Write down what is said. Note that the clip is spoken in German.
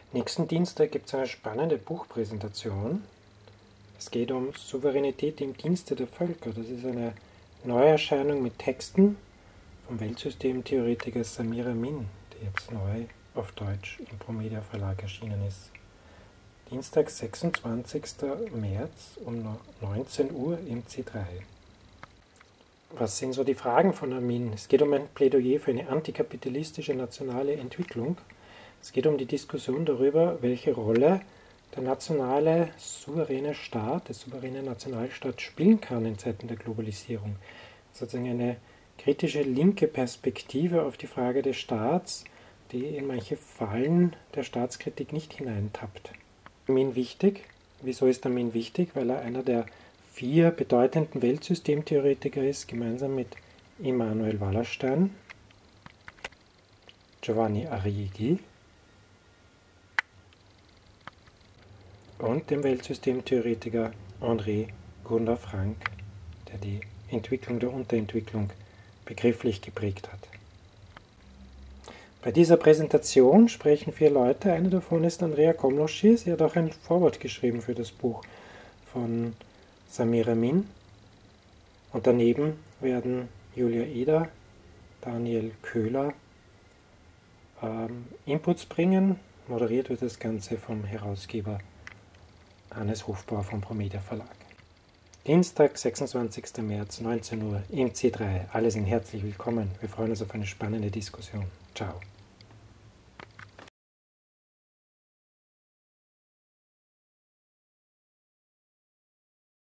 Nächsten Dienstag gibt es eine spannende Buchpräsentation. Es geht um Souveränität im Dienste der Völker. Das ist eine Neuerscheinung mit Texten vom Weltsystemtheoretiker Samir Amin, die jetzt neu auf Deutsch im Promedia Verlag erschienen ist. Dienstag, 26. März um 19 Uhr im C3. Was sind so die Fragen von Amin? Es geht um ein Plädoyer für eine antikapitalistische nationale Entwicklung. Es geht um die Diskussion darüber, welche Rolle der nationale souveräne Staat, der souveräne Nationalstaat spielen kann in Zeiten der Globalisierung. Sozusagen eine kritische linke Perspektive auf die Frage des Staats, die in manche Fallen der Staatskritik nicht hineintappt. Amin wichtig. Wieso ist Amin wichtig? Weil er einer der 4 bedeutenden Weltsystemtheoretiker ist, gemeinsam mit Immanuel Wallerstein, Giovanni Arrighi und dem Weltsystemtheoretiker Henri Gundar-Frank, der die Entwicklung der Unterentwicklung begrifflich geprägt hat. Bei dieser Präsentation sprechen 4 Leute. Eine davon ist Andrea Komloschi. Sie hat auch ein Vorwort geschrieben für das Buch von Samir Amin. Und daneben werden Julia Eder, Daniel Köhler Inputs bringen. Moderiert wird das Ganze vom Herausgeber Hannes Hofbauer vom Promedia Verlag. Dienstag, 26. März, 19 Uhr im C3. Alle sind herzlich willkommen. Wir freuen uns auf eine spannende Diskussion. Ciao.